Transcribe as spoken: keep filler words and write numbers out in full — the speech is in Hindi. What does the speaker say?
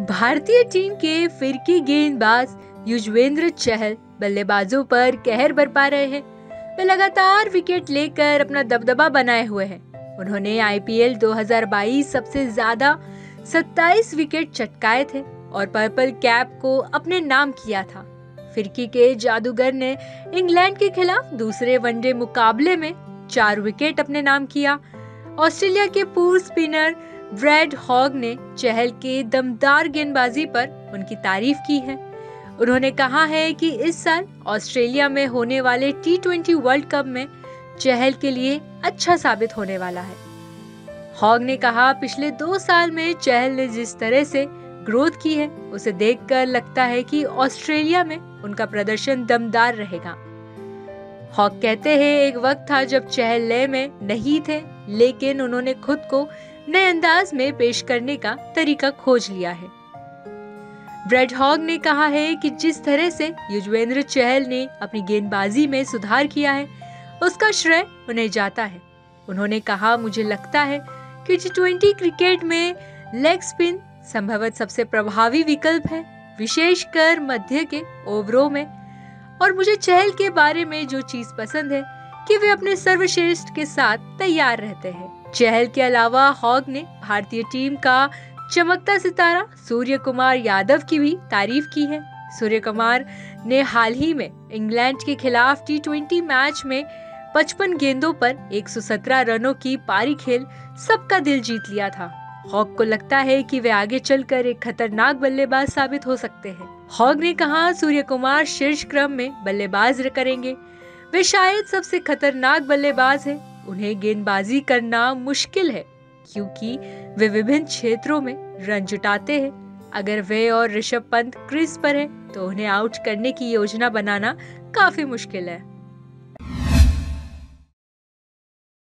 भारतीय टीम के फिरकी गेंदबाज युजवेंद्र चहल बल्लेबाजों पर कहर बरपा रहे हैं। वे लगातार विकेट लेकर अपना दबदबा बनाए हुए हैं। उन्होंने आईपीएल दो हज़ार बाईस सबसे ज्यादा सत्ताईस विकेट चटकाए थे और पर्पल कैप को अपने नाम किया था। फिरकी के जादूगर ने इंग्लैंड के खिलाफ दूसरे वनडे मुकाबले में चार विकेट अपने नाम किया। ऑस्ट्रेलिया के पूर्व स्पिनर ब्रैड हॉग ने चहल के दमदार गेंदबाजी पर उनकी तारीफ की है। उन्होंने कहा है कि इस साल ऑस्ट्रेलिया में होने वाले टी ट्वेंटी वर्ल्ड कप में चहल के लिए अच्छा साबित होने वाला है। हॉग ने कहा, पिछले दो साल में चहल ने जिस तरह से ग्रोथ की है उसे देखकर लगता है कि ऑस्ट्रेलिया में उनका प्रदर्शन दमदार रहेगा। हॉग कहते हैं, एक वक्त था जब चहल लय में नहीं थे, लेकिन उन्होंने खुद को नए अंदाज में पेश करने का तरीका खोज लिया है। ब्रैड हॉग ने कहा है कि जिस तरह से युजवेंद्र चहल ने अपनी गेंदबाजी में सुधार किया है उसका श्रेय उन्हें जाता है। उन्होंने कहा, मुझे लगता है कि टी ट्वेंटी क्रिकेट में लेग स्पिन संभवतः सबसे प्रभावी विकल्प है, विशेषकर मध्य के ओवरों में। और मुझे चहल के बारे में जो चीज पसंद है कि वे अपने सर्वश्रेष्ठ के साथ तैयार रहते हैं। चहल के अलावा हॉग ने भारतीय टीम का चमकता सितारा सूर्य कुमार यादव की भी तारीफ की है। सूर्य कुमार ने हाल ही में इंग्लैंड के खिलाफ टी ट्वेंटी मैच में पचपन गेंदों पर एक सौ सत्रह रनों की पारी खेल सबका दिल जीत लिया था। हॉग को लगता है कि वे आगे चलकर एक खतरनाक बल्लेबाज साबित हो सकते हैं। हॉग ने कहा, सूर्य कुमार शीर्ष क्रम में बल्लेबाज करेंगे। वे शायद सबसे खतरनाक बल्लेबाज हैं। उन्हें गेंदबाजी करना मुश्किल है क्योंकि वे विभिन्न क्षेत्रों में रन जुटाते हैं। अगर वे और ऋषभ पंत क्रीज पर हैं, तो उन्हें आउट करने की योजना बनाना काफी मुश्किल है।